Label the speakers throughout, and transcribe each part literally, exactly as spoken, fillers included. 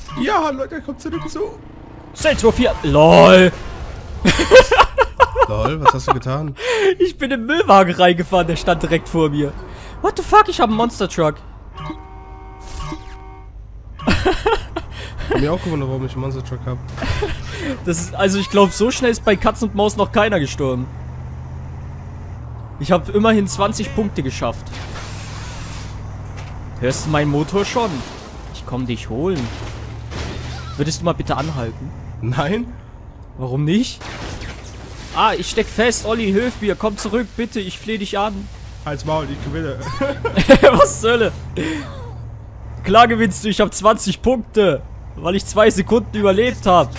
Speaker 1: Ja, Leute, kommt zurück zu.
Speaker 2: Sektor vier. LOL.
Speaker 1: Lol, was hast du getan?
Speaker 2: Ich bin im Müllwagen reingefahren, der stand direkt vor mir. What the fuck, ich habe einen Monster Truck.
Speaker 1: Ich hab mir auch gewundert, warum ich einen Monster Truck habe.
Speaker 2: Das ist, also ich glaube, so schnell ist bei Katz und Maus noch keiner gestorben. Ich habe immerhin zwanzig Punkte geschafft. Hörst du meinen Motor schon? Ich komm dich holen. Würdest du mal bitte anhalten?
Speaker 1: Nein?
Speaker 2: Warum nicht? Ah, ich steck fest. Olli, hilf mir. Komm zurück, bitte. Ich flehe dich an.
Speaker 1: Halt's Maul, ich gewinne.
Speaker 2: Was zur Hölle? Klar gewinnst du. Ich habe zwanzig Punkte. Weil ich zwei Sekunden überlebt habe.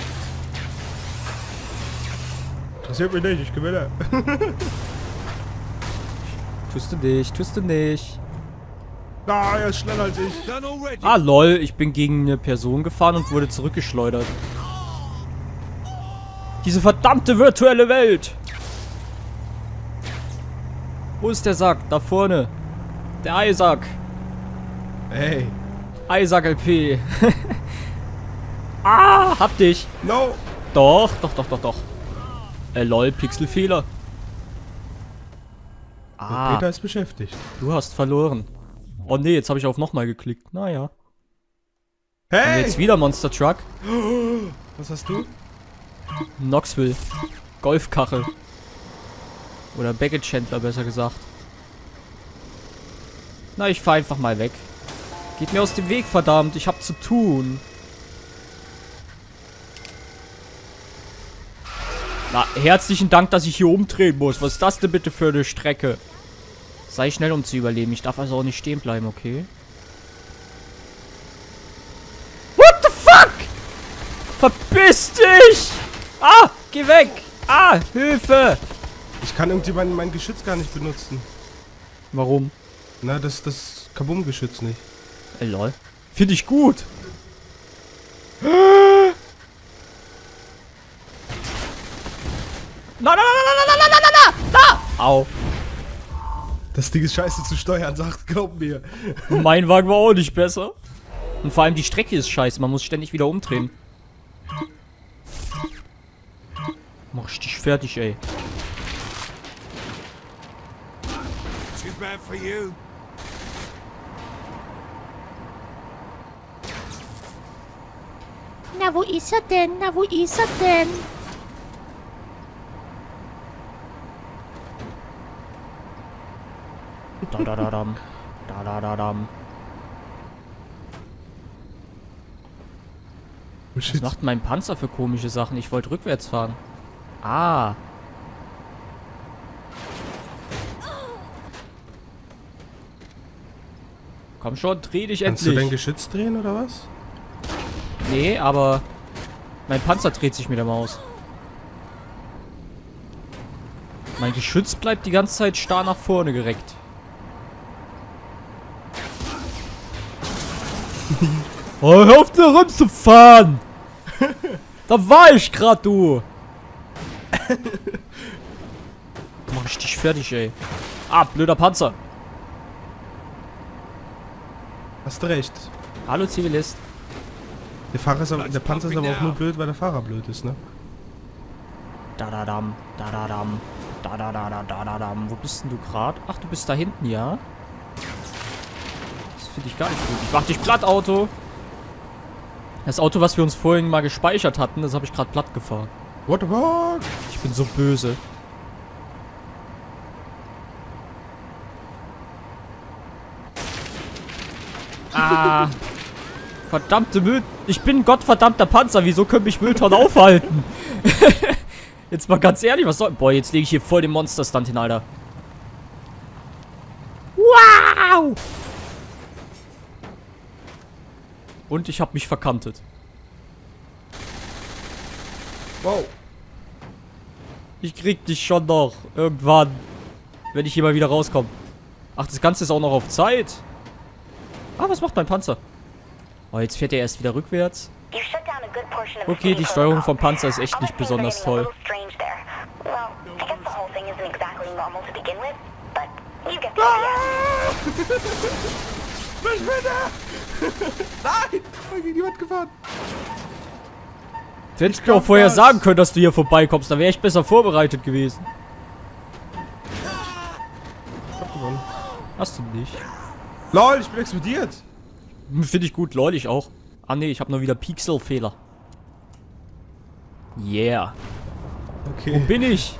Speaker 1: Interessiert mich nicht, ich gewinne.
Speaker 2: Tust du nicht, tust du nicht.
Speaker 1: Ah, er ist schneller als ich.
Speaker 2: Ah, lol. Ich bin gegen eine Person gefahren und wurde zurückgeschleudert. Diese verdammte virtuelle Welt. Wo ist der Sack? Da vorne. Der Eisack.
Speaker 1: Hey.
Speaker 2: Eisack L P. Ah, hab dich.
Speaker 1: No.
Speaker 2: Doch, doch, doch, doch, doch. Äh, lol, Pixelfehler. Ah,
Speaker 1: Peter ist beschäftigt.
Speaker 2: du hast verloren. Oh nee, jetzt habe ich auf nochmal geklickt. Naja. Und
Speaker 1: Hey!
Speaker 2: jetzt wieder Monster Truck.
Speaker 1: Was hast du?
Speaker 2: Knoxville. Golfkachel. Oder Baggage-Händler, besser gesagt. Na, ich fahr einfach mal weg. Geht mir aus dem Weg, verdammt. Ich hab zu tun. Na, herzlichen Dank, dass ich hier umdrehen muss. Was ist das denn bitte für eine Strecke? Sei schnell, um zu überleben. Ich darf also auch nicht stehen bleiben, okay? What the fuck? Verpiss dich! Ah, geh weg! Ah, Hilfe!
Speaker 1: Ich kann irgendwie mein, mein Geschütz gar nicht benutzen.
Speaker 2: Warum?
Speaker 1: Na, das das Kabum-Geschütz nicht.
Speaker 2: Ey, lol. Finde ich gut. Na, na, na, na, na, na, na, na, na, na! Au.
Speaker 1: Das Ding ist scheiße zu steuern, sagt, glaub mir.
Speaker 2: Mein Wagen war auch nicht besser. Und vor allem die Strecke ist scheiße. Man muss ständig wieder umdrehen. Mach ich dich fertig, ey.
Speaker 3: Too bad for you.
Speaker 4: Na, wo ist er denn? Na, wo ist er denn?
Speaker 2: Da da da dam. Da da da dam.
Speaker 1: Oh,
Speaker 2: Was
Speaker 1: shit.
Speaker 2: macht mein Panzer für komische Sachen? Ich wollte rückwärts fahren. Ah. Komm schon, dreh dich
Speaker 1: Kannst du dein
Speaker 2: endlich.
Speaker 1: Geschütz drehen oder was?
Speaker 2: Nee, aber mein Panzer dreht sich mit der Maus. Mein Geschütz bleibt die ganze Zeit starr nach vorne gereckt. Oh, hör auf da rumzufahren! Da war ich grad, du! Mach ich dich fertig, ey. Ah, blöder Panzer.
Speaker 1: Hast du recht.
Speaker 2: Hallo, Zivilist.
Speaker 1: Der Fahrer ist aber, der Panzer ist aber auch nur blöd, weil der Fahrer blöd ist, ne?
Speaker 2: Da da dam, da da dam, da da da da da da dam. Wo bist denn du gerade? Ach, du bist da hinten, ja? Das finde ich gar nicht gut. Ich mach dich platt, Auto. Das Auto, was wir uns vorhin mal gespeichert hatten, das habe ich gerade platt gefahren.
Speaker 1: What the fuck?
Speaker 2: Ich bin so böse. Ah. Verdammte Müll... Ich bin gottverdammter Panzer. Wieso können mich Mülltonnen aufhalten? Jetzt mal ganz ehrlich, was soll... Boah, jetzt lege ich hier voll den Monster-Stunt hin, Alter. Wow! Und ich habe mich verkantet.
Speaker 1: Wow.
Speaker 2: Ich krieg dich schon noch. Irgendwann. Wenn ich hier mal wieder rauskomme. Ach, das Ganze ist auch noch auf Zeit. Ah, was macht mein Panzer? Oh, jetzt fährt er erst wieder rückwärts. Okay, die Steuerung vom Panzer ist echt nicht besonders toll.
Speaker 1: Verschwinde! Nein! gegen die Wand gefahren.
Speaker 2: Du hättest mir auch vorher sagen können, dass du hier vorbeikommst. Da wäre ich besser vorbereitet gewesen.
Speaker 1: Ich hab gewonnen.
Speaker 2: Hast du nicht.
Speaker 1: Lol, ich bin explodiert.
Speaker 2: Finde ich gut, lol, ich auch. Ah ne, ich habe nur wieder Pixelfehler. Yeah.
Speaker 1: Okay.
Speaker 2: Wo bin ich?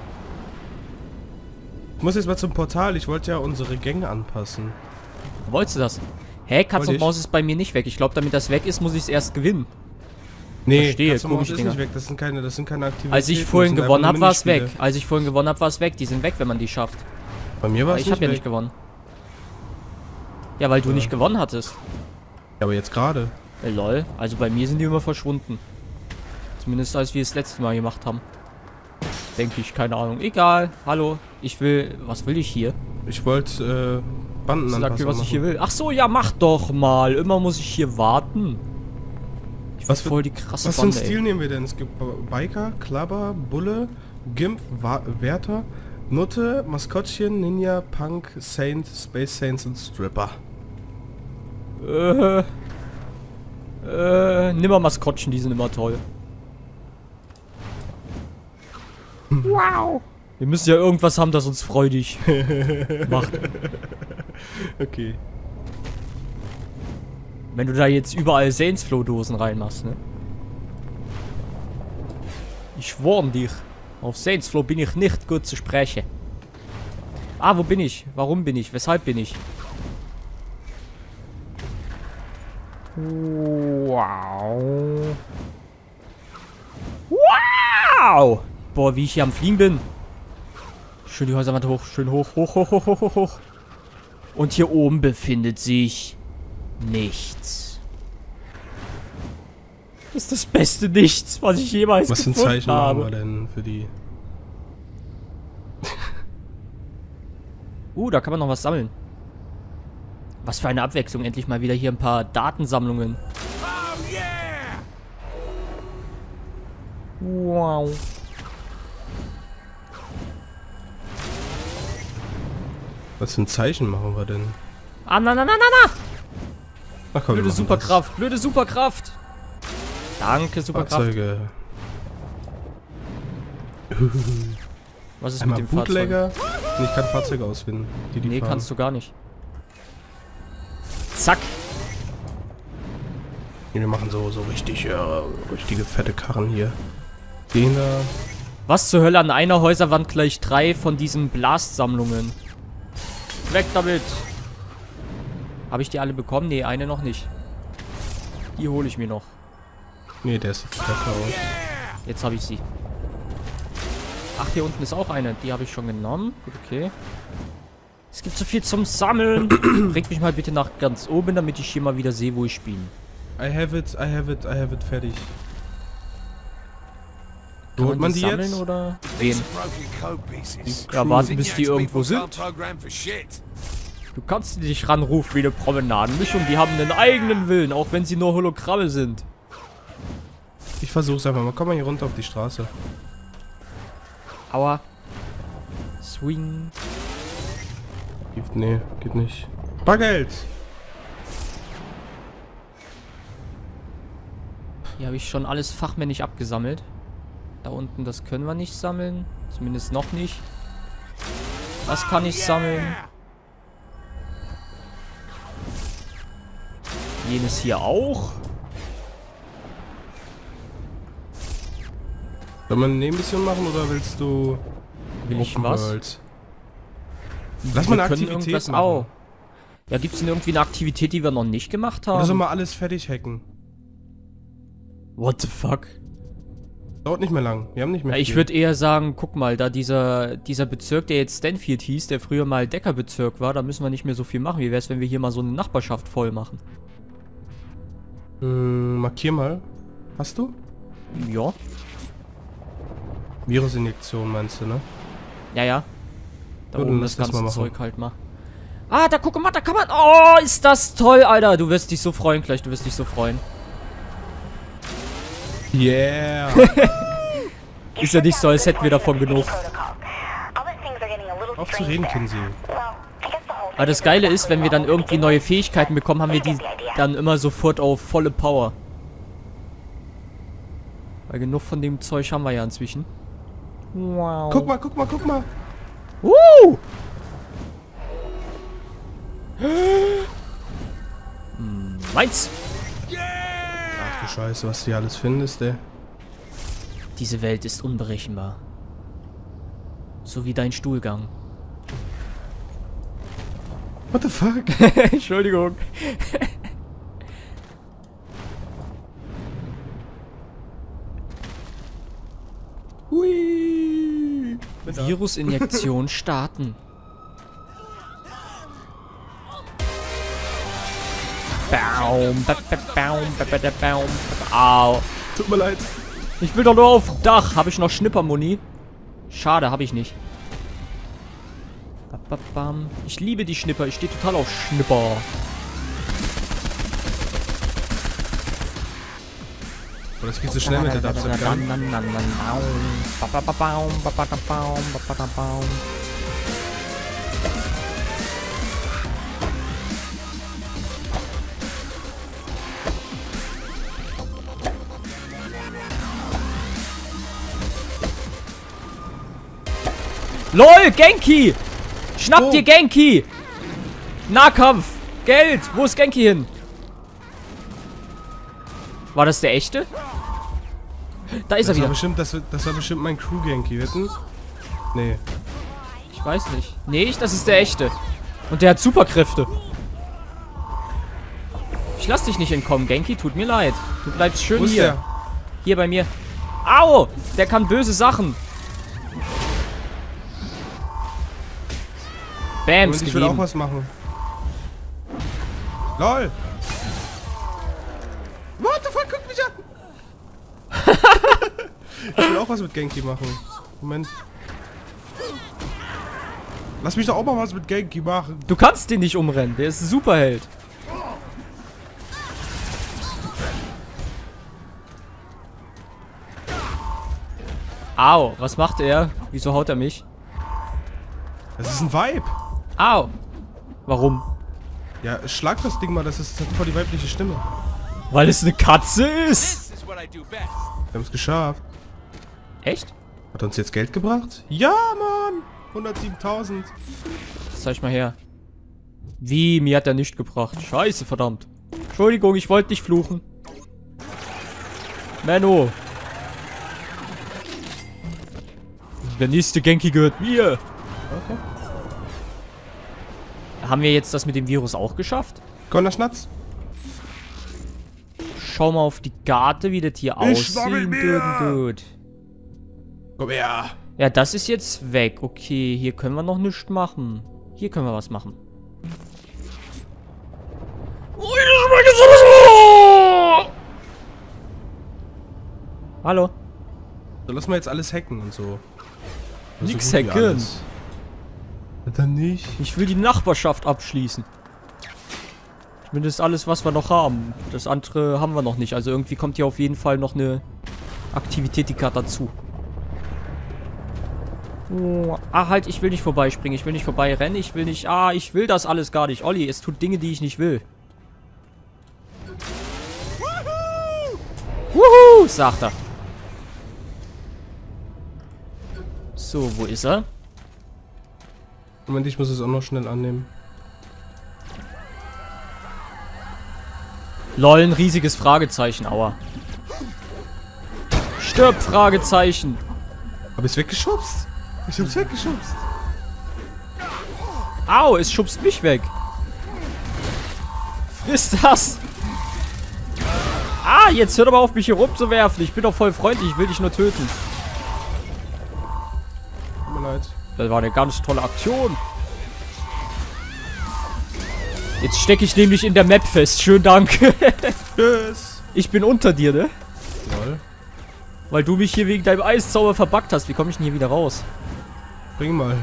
Speaker 1: Ich muss jetzt mal zum Portal. Ich wollte ja unsere Gänge anpassen.
Speaker 2: Wolltest du das? Hä, Katz
Speaker 1: Wollte
Speaker 2: und
Speaker 1: ich.
Speaker 2: Maus ist bei mir nicht weg. Ich glaube, damit das weg ist, muss ich es erst gewinnen.
Speaker 1: Nee,
Speaker 2: Verstehe,
Speaker 1: Katz und Maus
Speaker 2: komische
Speaker 1: ist
Speaker 2: Dinger.
Speaker 1: nicht weg. Das sind keine, das sind keine Aktivitäten.
Speaker 2: Als ich
Speaker 1: das
Speaker 2: vorhin
Speaker 1: sind
Speaker 2: gewonnen
Speaker 1: einfach
Speaker 2: habe,
Speaker 1: nur
Speaker 2: war es weg.
Speaker 1: Minispiele.
Speaker 2: Als ich vorhin gewonnen habe, war es weg. Die sind weg, wenn man die schafft.
Speaker 1: Bei mir war
Speaker 2: Aber
Speaker 1: es
Speaker 2: ich habe
Speaker 1: nicht
Speaker 2: ja
Speaker 1: weg.
Speaker 2: nicht gewonnen. Ja, weil du
Speaker 1: Ja.
Speaker 2: nicht gewonnen hattest.
Speaker 1: Ja, aber jetzt gerade.
Speaker 2: Äh, lol. Also bei mir sind die immer verschwunden. Zumindest als wir es letzte Mal gemacht haben. Denke ich, keine Ahnung. Egal. Hallo. Ich will... Was will ich hier?
Speaker 1: Ich wollte äh, Banden
Speaker 2: Sag mir,
Speaker 1: anpassen.
Speaker 2: was ich hier will. Ach so, ja, mach doch mal. Immer muss ich hier warten. Ich
Speaker 1: Was
Speaker 2: was
Speaker 1: für-
Speaker 2: voll die krasse
Speaker 1: Was für einen
Speaker 2: Bande,
Speaker 1: Stil
Speaker 2: ey.
Speaker 1: nehmen wir denn? Es gibt Biker, Klabber, Bulle, Gimp, Wa Wärter, Nutte, Maskottchen, Ninja, Punk, Saint, Space Saints und Stripper.
Speaker 2: Äh... Äh... Nimmer Maskottchen, die sind immer toll. Wow. Wir müssen ja irgendwas haben, das uns freudig macht.
Speaker 1: Okay.
Speaker 2: Wenn du da jetzt überall Saints-Flow-Dosen reinmachst, ne? Ich warn dich. Auf Saints-Flow bin ich nicht gut zu sprechen. Ah, wo bin ich? Warum bin ich? Weshalb bin ich? Wow. Wow! Boah, wie ich hier am Fliegen bin. Schön die Häuserwand hoch. Schön hoch, hoch, hoch, hoch, hoch, hoch, hoch. Und hier oben befindet sich nichts. Das ist das beste Nichts, was ich jemals
Speaker 1: Was für ein
Speaker 2: gefunden
Speaker 1: Zeichen machen
Speaker 2: habe.
Speaker 1: wir denn für die...
Speaker 2: Uh, da kann man noch was sammeln. Was für eine Abwechslung. Endlich mal wieder hier ein paar Datensammlungen.
Speaker 3: Oh yeah!
Speaker 2: Wow.
Speaker 1: Was für ein Zeichen machen wir denn?
Speaker 2: Ah, na, na, na, na, na!
Speaker 1: Ach komm, wir
Speaker 2: Blöde
Speaker 1: machen
Speaker 2: Superkraft, blöde Superkraft. Danke,
Speaker 1: das.
Speaker 2: Superkraft.
Speaker 1: Fahrzeuge.
Speaker 2: Was ist
Speaker 1: Einmal
Speaker 2: mit dem Fahrzeug?
Speaker 1: Bootlegger. Nee, ich kann Fahrzeuge ausfinden, die die
Speaker 2: Nee,
Speaker 1: fahren.
Speaker 2: kannst du gar nicht. Zack.
Speaker 1: Nee, wir machen so, so richtig, ja, richtige fette Karren hier. Den da.
Speaker 2: Was zur Hölle, an einer Häuserwand gleich drei von diesen Blastsammlungen. Weg damit. Habe ich die alle bekommen? Nee, eine noch nicht. Die hole ich mir noch.
Speaker 1: Nee, der ist besser aus.
Speaker 2: Jetzt habe ich sie. Ach, hier unten ist auch eine. Die habe ich schon genommen. Gut, okay. Es gibt so viel zum Sammeln. Bringt mich mal bitte nach ganz oben, damit ich hier mal wieder sehe, wo ich spiele.
Speaker 1: I have it, I have it, I have it, fertig.
Speaker 2: Kann
Speaker 1: Holt man
Speaker 2: die
Speaker 1: die
Speaker 2: sammeln
Speaker 1: jetzt?
Speaker 2: oder?
Speaker 3: These
Speaker 2: Wen?
Speaker 3: are broken code pieces.
Speaker 2: Ja, warten,
Speaker 3: Think
Speaker 2: bis die
Speaker 3: Yanks
Speaker 2: irgendwo
Speaker 3: people
Speaker 2: sind.
Speaker 3: can't program for shit.
Speaker 2: Du kannst dich ranrufen wie eine Promenadenmischung. Die haben einen eigenen Willen, auch wenn sie nur Hologramme sind.
Speaker 1: Ich versuch's einfach mal. Komm mal hier runter auf die Straße.
Speaker 2: Aua. Swing.
Speaker 1: Geht- Nee, geht nicht. Bargeld!
Speaker 2: Hier habe ich schon alles fachmännisch abgesammelt. Da unten, das können wir nicht sammeln. Zumindest noch nicht. Das kann ich sammeln. Jenes hier auch.
Speaker 1: Soll man eine Mission machen oder willst du
Speaker 2: Will ich
Speaker 1: Open
Speaker 2: was?
Speaker 1: World? Lass mal
Speaker 2: Wir
Speaker 1: eine
Speaker 2: können
Speaker 1: Aktivität
Speaker 2: irgendwas
Speaker 1: machen.
Speaker 2: auch. Ja, gibt es denn irgendwie eine Aktivität, die wir noch nicht gemacht
Speaker 1: Oder soll
Speaker 2: haben?
Speaker 1: mal alles fertig hacken?
Speaker 2: What the fuck?
Speaker 1: Dauert nicht mehr lang. Wir haben nicht mehr
Speaker 2: Ja, ich
Speaker 1: viel.
Speaker 2: würde eher sagen, guck mal, da dieser, dieser Bezirk, der jetzt Stanfield hieß, der früher mal Deckerbezirk war, da müssen wir nicht mehr so viel machen. Wie wäre es, wenn wir hier mal so eine Nachbarschaft voll machen?
Speaker 1: Hm, markier mal. Hast du?
Speaker 2: Ja.
Speaker 1: Virusinjektion meinst du, ne?
Speaker 2: Ja, ja. Da
Speaker 1: Ja, dann
Speaker 2: oben
Speaker 1: lass
Speaker 2: das
Speaker 1: das mal
Speaker 2: ganze
Speaker 1: machen.
Speaker 2: Zeug halt mal. Ah, da guck mal, da kann man... Oh, ist das toll, Alter. Du wirst dich so freuen gleich, du wirst dich so freuen.
Speaker 1: Yeah!
Speaker 2: Ist ja nicht so, als hätten wir davon genug.
Speaker 1: Auf zu reden, Kinsey.
Speaker 2: Aber das Geile ist, wenn wir dann irgendwie neue Fähigkeiten bekommen, haben wir die dann immer sofort auf volle Power. Weil genug von dem Zeug haben wir ja inzwischen. Wow.
Speaker 1: Guck mal, guck mal, guck mal.
Speaker 2: Uh! Hm, meins!
Speaker 1: Ach du Scheiße, was du hier alles findest, ey.
Speaker 2: Diese Welt ist unberechenbar. So wie dein Stuhlgang.
Speaker 1: What the fuck?
Speaker 2: Entschuldigung.
Speaker 1: Hui.
Speaker 2: Virusinjektion starten. Baum, ba, ba, baum, ba, ba, da, baum, ba, au.
Speaker 1: Tut mir leid.
Speaker 2: Ich will doch nur auf Dach. Habe ich noch Schnippermuni? Schade, habe ich nicht. Ba, ba, bam. Ich liebe die Schnipper. Ich stehe total auf Schnipper.
Speaker 1: Oh, das geht so schnell mit der Dubstep.
Speaker 2: LOL, Genki! Schnapp
Speaker 1: Oh.
Speaker 2: dir Genki! Nahkampf! Geld! Wo ist Genki hin? War das der echte? Da ist
Speaker 1: Das
Speaker 2: er
Speaker 1: war
Speaker 2: wieder.
Speaker 1: bestimmt, das, das war bestimmt mein Crew-Genki, wetten? Nee.
Speaker 2: Ich weiß nicht. Nee, ich, das ist der echte. Und der hat Superkräfte. Ich lass dich nicht entkommen, Genki. Tut mir leid. Du bleibst schön
Speaker 1: Wo ist
Speaker 2: hier.
Speaker 1: der?
Speaker 2: Hier bei mir. Au! Der kann böse Sachen. Bams,
Speaker 1: Und ich will auch
Speaker 2: gegeben.
Speaker 1: was machen. LOL! What the fuck, guck mich an! Ich will auch was mit Genki machen. Moment. Lass mich doch auch mal was mit Genki machen.
Speaker 2: Du kannst den nicht umrennen. Der ist ein Superheld. Au, was macht er? Wieso haut er mich?
Speaker 1: Das ist ein Vibe.
Speaker 2: Au. Warum?
Speaker 1: Ja, schlag das Ding mal, das ist das hat voll die weibliche Stimme.
Speaker 2: Weil es eine Katze ist.
Speaker 3: This is what I do best.
Speaker 1: Wir haben es geschafft.
Speaker 2: Echt?
Speaker 1: Hat uns jetzt Geld gebracht? Ja, Mann! hundertsiebentausend.
Speaker 2: Zeig mal her. Wie? Mir hat er nicht gebracht. Scheiße, verdammt. Entschuldigung, ich wollte nicht fluchen. Menno. Der nächste Genki gehört mir.
Speaker 1: Okay.
Speaker 2: Haben wir jetzt das mit dem Virus auch geschafft?
Speaker 1: Connor Schnatz.
Speaker 2: Schau mal auf die Karte, wie das hier
Speaker 1: Ich war mit
Speaker 2: aussieht.
Speaker 1: mir.
Speaker 2: Gut, gut.
Speaker 1: Komm her.
Speaker 2: Ja, das ist jetzt weg. Okay, hier können wir noch nichts machen. Hier können wir was machen. Hallo?
Speaker 1: So, lass mal jetzt alles hacken und so. Also
Speaker 2: Nix
Speaker 1: gut wie
Speaker 2: hacken.
Speaker 1: alles. Dann nicht.
Speaker 2: Ich will die Nachbarschaft abschließen. Zumindest alles, was wir noch haben. Das andere haben wir noch nicht. Also irgendwie kommt hier auf jeden Fall noch eine Aktivität dazu. Oh, ah, halt, ich will nicht vorbeispringen. Ich will nicht vorbeirennen. Ich will nicht... Ah, ich will das alles gar nicht. Olli, es tut Dinge, die ich nicht will. Wuhu, sagt er. So, wo ist er?
Speaker 1: Moment, ich muss es auch noch schnell annehmen.
Speaker 2: Lol, ein riesiges Fragezeichen, aua. Stirb, Fragezeichen.
Speaker 1: Hab ich's weggeschubst? Ich hab's weggeschubst.
Speaker 2: Au, es schubst mich weg. Friss das. Ah, jetzt hört aber auf, mich hier rumzuwerfen. Ich bin doch voll freundlich, ich will dich nur töten.
Speaker 1: Tut mir leid.
Speaker 2: Das war eine ganz tolle Aktion. Jetzt stecke ich nämlich in der Map fest. Schönen Dank.
Speaker 1: Tschüss.
Speaker 2: Ich bin unter dir, ne?
Speaker 1: Lol.
Speaker 2: Weil du mich hier wegen deinem Eiszauber verbuggt hast. Wie komme ich denn hier wieder raus?
Speaker 1: Bring mal.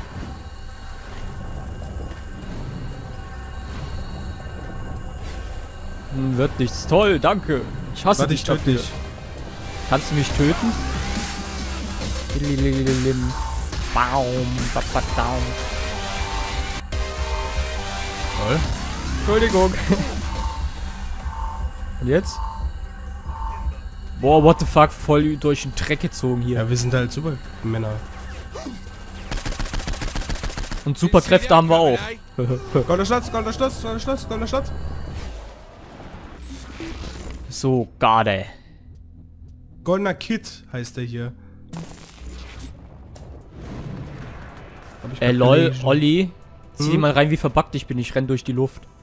Speaker 2: Hm, wird nichts. Toll, danke. Ich hasse
Speaker 1: Warte,
Speaker 2: dich
Speaker 1: ich töte
Speaker 2: dafür.
Speaker 1: dich.
Speaker 2: Kannst du mich töten? Lililim. Baum, ba, ba, baum.
Speaker 1: Lol.
Speaker 2: Entschuldigung. Und jetzt? Boah, what the fuck, voll durch den Dreck gezogen hier.
Speaker 1: Ja, wir sind halt Supermänner.
Speaker 2: Und Superkräfte haben wir auch.
Speaker 1: Goldener Schatz, goldener Schatz, goldener Schatz, goldener Schatz.
Speaker 2: So, gerade.
Speaker 1: Goldener Kid heißt der hier. Hab ich
Speaker 2: Äh,
Speaker 1: grad
Speaker 2: lol,
Speaker 1: gelesen.
Speaker 2: Olli. Zieh
Speaker 1: Hm?
Speaker 2: die mal rein, wie verbuggt ich bin. Ich renn durch die Luft.